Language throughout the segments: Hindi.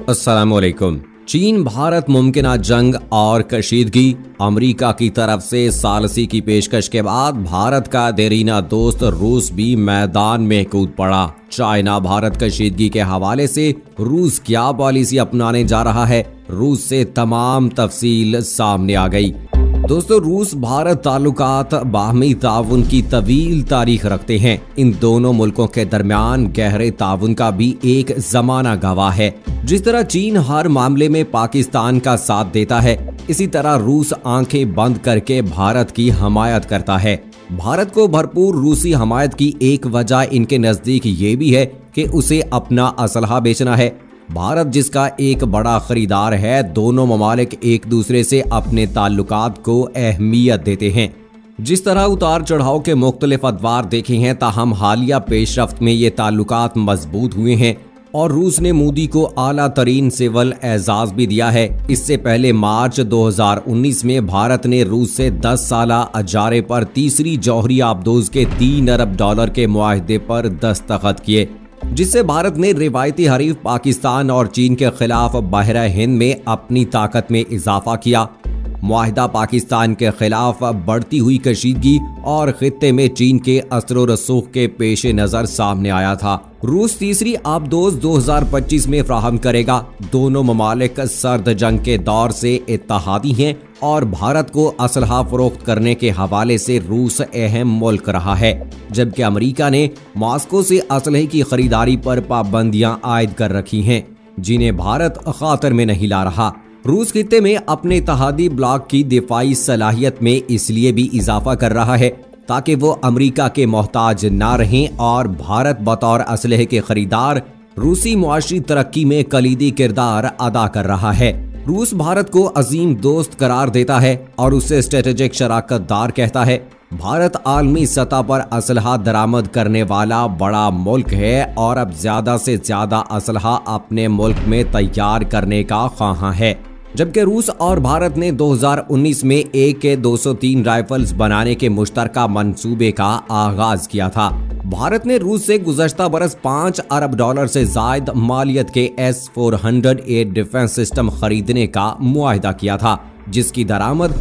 अस्सलामुअलैकुम। चीन भारत मुमकिना जंग और कशीदगी। अमेरिका की तरफ से सालसी की पेशकश के बाद भारत का देरीना दोस्त रूस भी मैदान में कूद पड़ा। चाइना भारत कशीदगी के हवाले से रूस क्या पॉलिसी अपनाने जा रहा है, रूस से तमाम तफसील सामने आ गई। दोस्तों, रूस भारत ताल्लुकात बाहमी ताउन की तवील तारीख रखते हैं। इन दोनों मुल्कों के दरमियान गहरे ताउन का भी एक जमाना गवाह है। जिस तरह चीन हर मामले में पाकिस्तान का साथ देता है, इसी तरह रूस आंखें बंद करके भारत की हमायत करता है। भारत को भरपूर रूसी हमायत की एक वजह इनके नजदीक ये भी है कि उसे अपना असलहा बेचना है। भारत जिसका एक बड़ा खरीदार है, दोनों ममालिक एक दूसरे से अपने ताल्लुकात को अहमियत देते हैं। जिस तरह उतार चढ़ाव के मुख्तलिफ अदवार देखे हैं, ताहम हालिया पेशरफ्त में ये ताल्लुकात मजबूत हुए हैं और रूस ने मोदी को आला तरीन सिविल एजाज भी दिया है। इससे पहले मार्च 2019 में भारत ने रूस से 10 साला अजारे पर तीसरी जौहरी आबदोज के $3 अरब के मुआहदे पर दस्तखत किए, जिससे भारत ने रिवायती हरीफ पाकिस्तान और चीन के खिलाफ बहरा हिंद में अपनी ताकत में इजाफा किया। मुआहिदा पाकिस्तान के खिलाफ बढ़ती हुई कशीदगी और खित्ते में चीन के असर व रसूख के पेश नजर सामने आया था। रूस तीसरी आबदोज 2025 में फ्राहम करेगा। दोनों ममालिक सर्द जंग के दौर से इत्तेहादी हैं और भारत को असलहा फरोख्त करने के हवाले से रूस अहम मुल्क रहा है, जबकि अमेरिका ने मॉस्को से असलहे की खरीदारी पर पाबंदियां आयद कर रखी हैं, जिन्हें भारत खातर में नहीं ला रहा। रूस खित्ते में अपने इत्तेहादी ब्लॉक की दिफाई सलाहियत में इसलिए भी इजाफा कर रहा है ताकि वो अमेरिका के मोहताज ना रहें और भारत बतौर असलहे के खरीदार रूसी मुआशी तरक्की में कलीदी किरदार अदा कर रहा है। रूस भारत को अजीम दोस्त करार देता है और उसे स्ट्रेटेजिक शराकतदार कहता है। भारत आलमी सतह पर असलहा दरामद करने वाला बड़ा मुल्क है और अब ज्यादा से ज्यादा असलहा अपने मुल्क में तैयार करने का ख्वाहां है, जबकि रूस और भारत ने 2019 में AK-203 राइफल्स बनाने के मुश्तरका मंसूबे का आगाज किया था। भारत ने रूस से गुज़श्ता बरस $5 अरब से जायद मालियत के S-400 एयर डिफेंस सिस्टम खरीदने का मुआहिदा किया था, जिसकी दरामद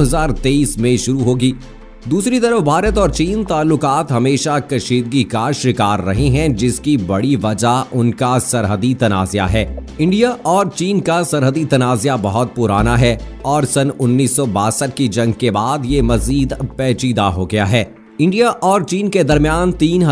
2023 में शुरू होगी। दूसरी तरफ भारत और चीन ताल्लुकात हमेशा कशीदगी का शिकार रहे हैं, जिसकी बड़ी वजह उनका सरहदी तनाज़ा है। इंडिया और चीन का सरहदी तनाज़ा बहुत पुराना है और सन 1962 की जंग के बाद ये मजीद पेचीदा हो गया है। इंडिया और चीन के दरमियान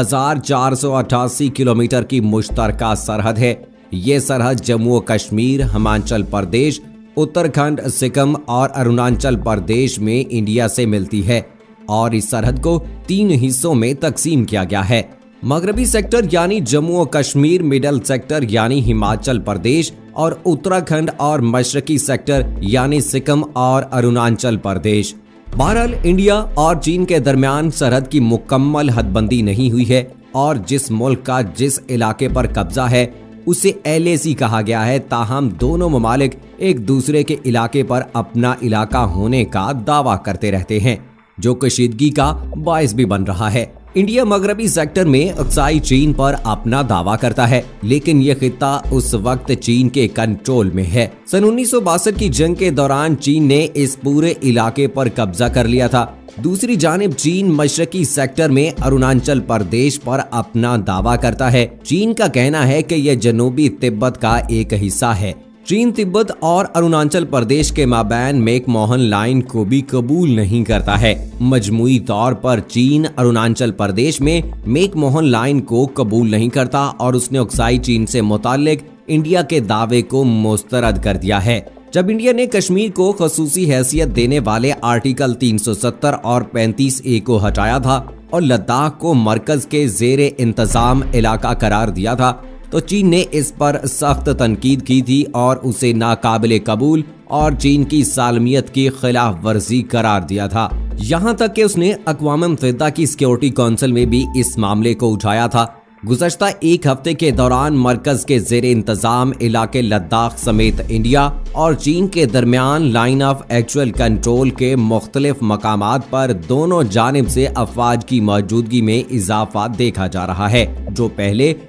3488 किलोमीटर की मुश्तरका सरहद है। ये सरहद जम्मू कश्मीर, हिमाचल प्रदेश, उत्तराखंड, सिक्किम और अरुणाचल प्रदेश में इंडिया से मिलती है और इस सरहद को 3 हिस्सों में तकसीम किया गया है। मगरबी सेक्टर यानी जम्मू और कश्मीर, मिडल सेक्टर यानी हिमाचल प्रदेश और उत्तराखंड और मशरकी सेक्टर यानी सिक्किम और अरुणाचल प्रदेश। बहरहाल इंडिया और चीन के दरमियान सरहद की मुकम्मल हदबंदी नहीं हुई है और जिस मुल्क का जिस इलाके पर कब्जा है उसे LAC कहा गया है। ताहम दोनों ममालिक एक दूसरे के इलाके पर अपना इलाका होने का दावा करते रहते हैं, जो कशीदगी का बायस भी बन रहा है। इंडिया मगरबी सेक्टर में अक्साई चीन पर अपना दावा करता है, लेकिन यह खित्ता उस वक्त चीन के कंट्रोल में है। सन 1962 की जंग के दौरान चीन ने इस पूरे इलाके पर कब्जा कर लिया था। दूसरी जानिब चीन मशरकी सेक्टर में अरुणाचल प्रदेश पर अपना दावा करता है। चीन का कहना है कि यह जनूबी तिब्बत का एक हिस्सा है। चीन तिब्बत और अरुणाचल प्रदेश के माबैन मैकमोहन लाइन को भी कबूल नहीं करता है। मजमूई तौर पर चीन अरुणाचल प्रदेश में मैकमोहन लाइन को कबूल नहीं करता और उसने अक्साई चीन से मुताल्लिक इंडिया के दावे को मुस्तरद कर दिया है। जब इंडिया ने कश्मीर को खसूसी हैसियत देने वाले आर्टिकल 370 और 35A को हटाया था और लद्दाख को मरकज के जेरे इंतजाम इलाका करार दिया था, तो चीन ने इस पर सख्त तनकीद की थी और उसे नाकाबिले कबूल और चीन की सालमियत की खिलाफ वर्जी करार दिया था। यहाँ तक कि उसने अक़वाम मुत्तहिदा की सिक्योरिटी काउंसिल में भी इस मामले को उठाया था। गुज़श्ता एक हफ्ते के दौरान मरकज के ज़ेरे इंतजाम इलाके लद्दाख समेत इंडिया और चीन के दरमियान लाइन ऑफ एक्चुअल कंट्रोल के मुख्तलिफ मकामात पर दोनों जानिब से अफवाज की मौजूदगी में इजाफा देखा जा रहा है, जो पहले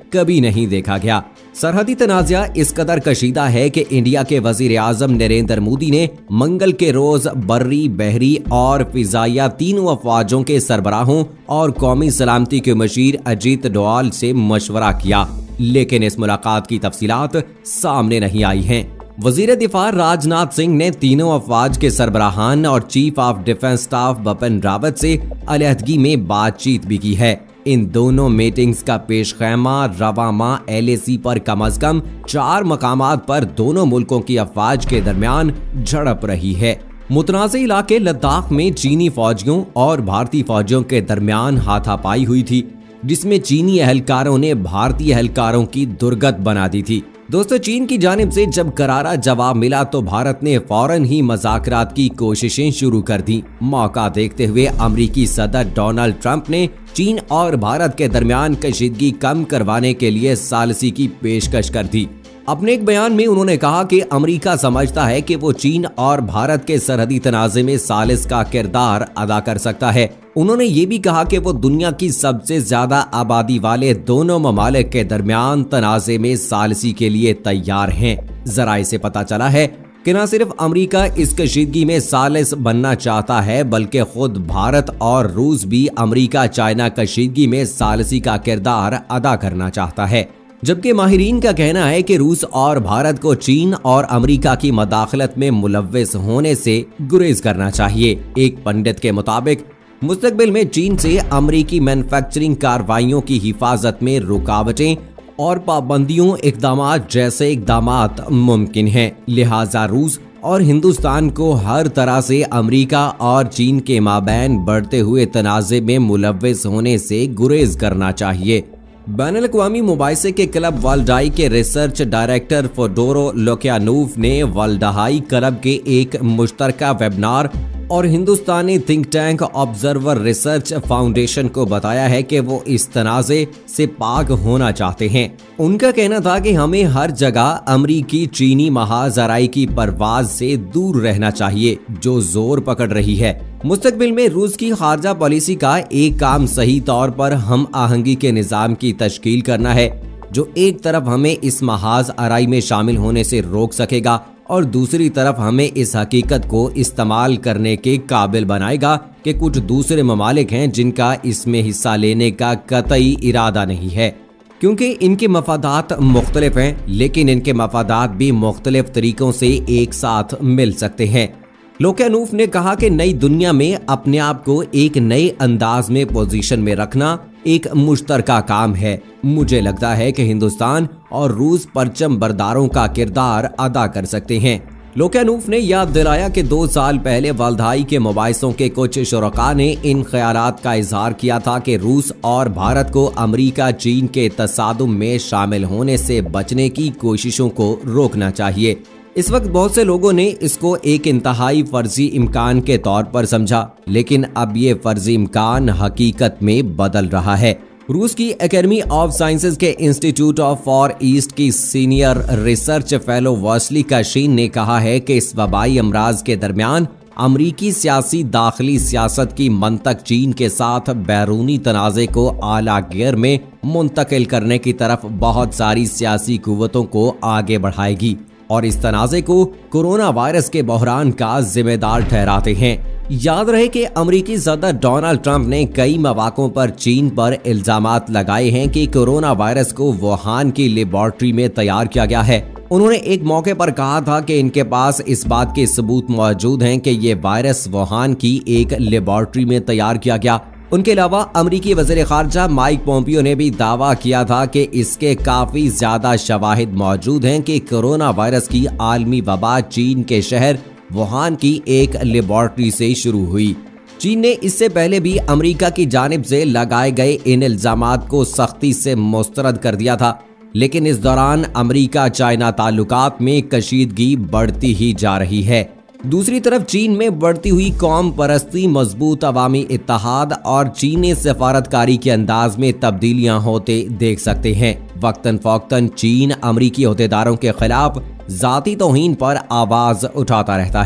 कभी नहीं देखा गया। सरहदी तनाज़ा इस कदर कशीदा है कि इंडिया के वजीर आजम नरेंद्र मोदी ने मंगल के रोज बर्री, बहरी और फिजाइया तीनों अफवाजों के सरबराहों और कौमी सलामती के मशीर अजीत डोवाल से मशवरा किया, लेकिन इस मुलाकात की तफसीलात सामने नहीं आई हैं। वजीर दिफा राजनाथ सिंह ने तीनों अफवाज के सरबराहान और chief of defence staff Bipin Rawat से अलहदगी में बातचीत भी की है। इन दोनों मीटिंग्स का पेश खैमा रवा माह LAC पर कम अज कम 4 मकामात पर दोनों मुल्कों की अफवाज के दरमियान झड़प रही है। मुतनाज़ इलाके लद्दाख में चीनी फौजियों और भारतीय फौजियों के दरमियान हाथापाई हुई थी, जिसमें चीनी एहलकारों ने भारतीय एहलकारों की दुर्गत बना दी थी। दोस्तों, चीन की जानिब से जब करारा जवाब मिला तो भारत ने फौरन ही मुज़ाकरात की कोशिशें शुरू कर दी। मौका देखते हुए अमेरिकी सदर डोनाल्ड ट्रंप ने चीन और भारत के दरमियान कशीदगी कम करवाने के लिए सालसी की पेशकश कर दी। अपने एक बयान में उन्होंने कहा कि अमेरिका समझता है कि वो चीन और भारत के सरहदी तनाज़े में सालिस का किरदार अदा कर सकता है। उन्होंने ये भी कहा कि वो दुनिया की सबसे ज्यादा आबादी वाले दोनों ममालिक के दरमियान तनाज़े में सालिसी के लिए तैयार हैं। जराए से पता चला है कि न सिर्फ अमेरिका इस कशीदगी में सालिस बनना चाहता है, बल्कि खुद भारत और रूस भी अमेरिका चाइना कशीदगी में सालिसी का किरदार अदा करना चाहता है। जबकि माहिरीन का कहना है कि रूस और भारत को चीन और अमेरिका की मदाखलत में मुलव्विस होने से गुरेज करना चाहिए। एक पंडित के मुताबिक मुस्तकबिल में चीन से अमेरिकी मैन्युफैक्चरिंग कार्रवाइयों की हिफाजत में रुकावटें और पाबंदियों इकदामात जैसे इकदामात मुमकिन हैं। लिहाजा रूस और हिंदुस्तान को हर तरह से अमेरिका और चीन के माबैन बढ़ते हुए तनाज़े में मुलव्विस होने से गुरेज करना चाहिए। बैनुल-अक़वामी मुबाहिसे के क्लब वाल्डाई के रिसर्च डायरेक्टर फोडोरो लोक्यानोव ने वाल्डाई क्लब के एक मुश्तरका वेबिनार और हिंदुस्तानी think tank Observer Research Foundation को बताया है कि वो इस तनाज़े से पाक होना चाहते हैं। उनका कहना था कि हमें हर जगह अमरीकी चीनी महाजराई की परवाज से दूर रहना चाहिए जो जोर पकड़ रही है। मुस्तकबिल में रूस की खारजा पॉलिसी का एक काम सही तौर पर हम आहंगी के निज़ाम की तश्कील करना है, जो एक तरफ हमें इस महाज आराई में शामिल होने से रोक सकेगा और दूसरी तरफ हमें इस हकीकत को इस्तेमाल करने के काबिल बनाएगा कि कुछ दूसरे ममालिक हैं जिनका इसमें हिस्सा लेने का कतई इरादा नहीं है, क्योंकि इनके मफादात मुख्तलिफ हैं, लेकिन इनके मफादात भी मुख्तलिफ तरीकों से एक साथ मिल सकते हैं। लोक्यानोव ने कहा कि नई दुनिया में अपने आप को एक नए अंदाज में पोजीशन में रखना एक मुश्तरका काम है। मुझे लगता है कि हिंदुस्तान और रूस परचम बरदारों का किरदार अदा कर सकते हैं। लोक्यानोव ने याद दिलाया कि 2 साल पहले वाल्दाई के मुबाहिसों के कुछ शुरका ने इन ख्यालात का इजहार किया था कि रूस और भारत को अमेरिका चीन के तसादुम में शामिल होने से बचने की कोशिशों को रोकना चाहिए। इस वक्त बहुत से लोगों ने इसको एक इंतहाई फर्जी इम्कान के तौर पर समझा, लेकिन अब ये फर्जी इम्कान हकीकत में बदल रहा है। रूस की एकेडमी ऑफ साइंसेज के इंस्टीट्यूट ऑफ फॉर ईस्ट की senior research fellow Vasily Kashin ने कहा है कि इस वबाई अमराज के दरमियान अमरीकी सियासी दाखिली सियासत की मंतक चीन के साथ बैरूनी तनाज़े को आला गियर में मुंतकिल करने की तरफ बहुत सारी सियासी कुव्वतों को आगे बढ़ाएगी और इस तनाज़े को कोरोना वायरस के बहरान का जिम्मेदार ठहराते हैं। याद रहे कि अमेरिकी सदर डोनाल्ड ट्रंप ने कई मौक़ों पर चीन पर इल्जामात लगाए हैं कि कोरोना वायरस को वुहान की लेबॉर्ट्री में तैयार किया गया है। उन्होंने एक मौके पर कहा था कि इनके पास इस बात के सबूत मौजूद हैं कि ये वायरस वुहान की एक लेबॉर्ट्री में तैयार किया गया। उनके अलावा अमेरिकी वज़ीर ख़ारजा माइक पोम्पियो ने भी दावा किया था कि इसके काफी ज्यादा शवाहिद मौजूद हैं कि कोरोना वायरस की आलमी वबा चीन के शहर वुहान की एक लेबॉर्ट्री से शुरू हुई। चीन ने इससे पहले भी अमेरिका की जानिब से लगाए गए इन इल्जामात को सख्ती से मुस्तरद कर दिया था, लेकिन इस दौरान अमेरिका चाइना ताल्लुकात में कशीदगी बढ़ती ही जा रही है। दूसरी तरफ चीन में बढ़ती हुई कौम परस्ती, मजबूत अवामी इत्तेहाद और चीनी सफारतकारी के अंदाज में तब्दीलियां होते देख सकते हैं। वक्तन फौक्तन चीन अमरीकी ओहदेदारों के खिलाफ जाती तौहीन पर आवाज उठाता रहता है।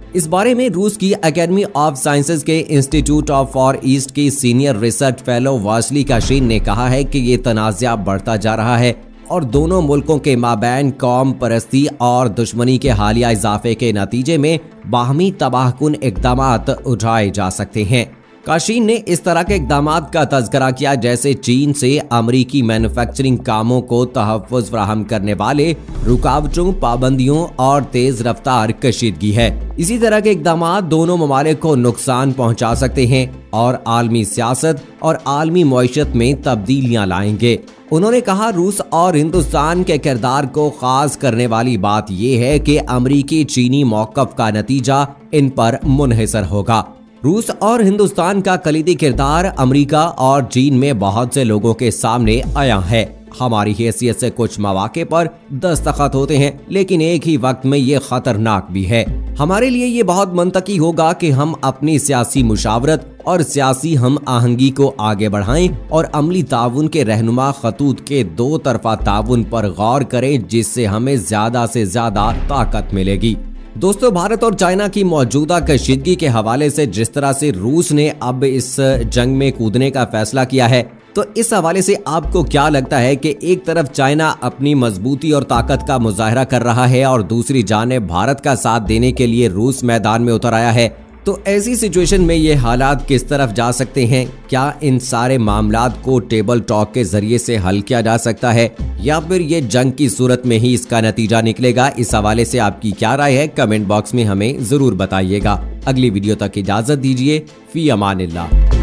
इस बारे में रूस की एकेडमी ऑफ साइंसेज के इंस्टीट्यूट ऑफ फॉर ईस्ट की senior research fellow Vasily Kashin ने कहा है कि ये तनाज़ा बढ़ता जा रहा है और दोनों मुल्कों के माबैन कौम परस्ती और दुश्मनी के हालिया इजाफे के नतीजे में बाहमी तबाहकुन इक़दामात उठाए जा सकते हैं। काशीन ने इस तरह के इक़दामात का तज़किरा किया जैसे चीन से अमरीकी मैन्युफैक्चरिंग कामों को तहफ़्फ़ुज़ फराहम करने वाले रुकावटों, पाबंदियों और तेज रफ्तार कशीदगी है। इसी तरह के इक़दामात दोनों ममालिक को नुकसान पहुंचा सकते हैं और आलमी सियासत और आलमी मईशत में तब्दीलियां लाएंगे। उन्होंने कहा, रूस और हिंदुस्तान के किरदार को खास करने वाली बात यह है कि अमरीकी चीनी मौक़िफ़ का नतीजा इन पर मुनहसर होगा। रूस और हिंदुस्तान का कलीदी किरदार अमेरिका और चीन में बहुत से लोगों के सामने आया है। हमारी हैसियत से कुछ मौके पर दस्तखत होते हैं, लेकिन एक ही वक्त में ये खतरनाक भी है। हमारे लिए ये बहुत मंतकी होगा कि हम अपनी सियासी मुशावरत और सियासी हम आहंगी को आगे बढ़ाएं और अमली ताउन के रहनुमा खतूत के दो तरफा ताउन पर गौर करें, जिससे हमें ज्यादा से ज्यादा ताकत मिलेगी। दोस्तों, भारत और चाइना की मौजूदा कशीदगी के हवाले से जिस तरह से रूस ने अब इस जंग में कूदने का फैसला किया है, तो इस हवाले से आपको क्या लगता है कि एक तरफ चाइना अपनी मजबूती और ताकत का मुजाहरा कर रहा है और दूसरी जानिब भारत का साथ देने के लिए रूस मैदान में उतर आया है, तो ऐसी सिचुएशन में ये हालात किस तरफ जा सकते हैं? क्या इन सारे मामलात को टेबल टॉक के जरिए से हल किया जा सकता है या फिर ये जंग की सूरत में ही इसका नतीजा निकलेगा? इस हवाले से आपकी क्या राय है? कमेंट बॉक्स में हमें जरूर बताइएगा। अगली वीडियो तक इजाजत दीजिए। फी अमानिल्लाह।